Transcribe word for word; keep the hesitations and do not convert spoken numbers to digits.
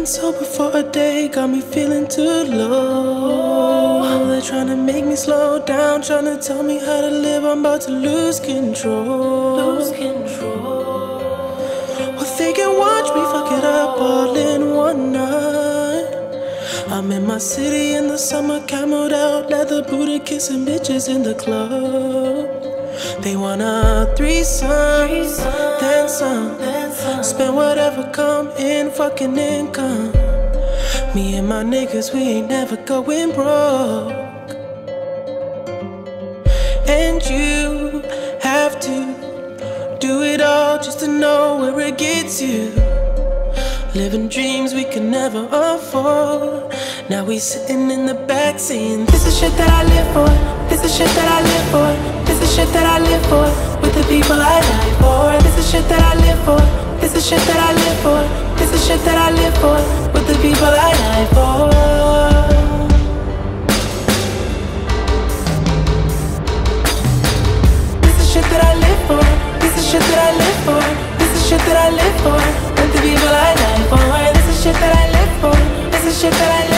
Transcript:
Sober for a day, got me feeling too low. They're trying to make me slow down, trying to tell me how to live. I'm about to lose control. Lose control. Well, they can watch me fuck it up all in one night. I'm in my city in the summer, camoed out, leather booted, kissing bitches in the club. They want a threesome, threesome then some, then some. Spend whatever come in, fucking income. Me and my niggas, we ain't never going broke. And you have to do it all just to know where it gets you. Living dreams we can never afford. Now we sitting in the back saying, this is shit that I live for. This is shit that I live for. This is shit that I live for. With the people I die for. This is shit that I live for. This is shit that I live for. This is shit that I live for. With the people I die for. This is shit that I live for. This is shit that I live for. This is shit that I live for. With the people I die for. This is shit that I live for. This is shit that I live for.